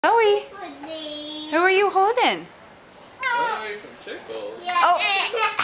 Chloe, who are you holding? Run away from tickles. Oh.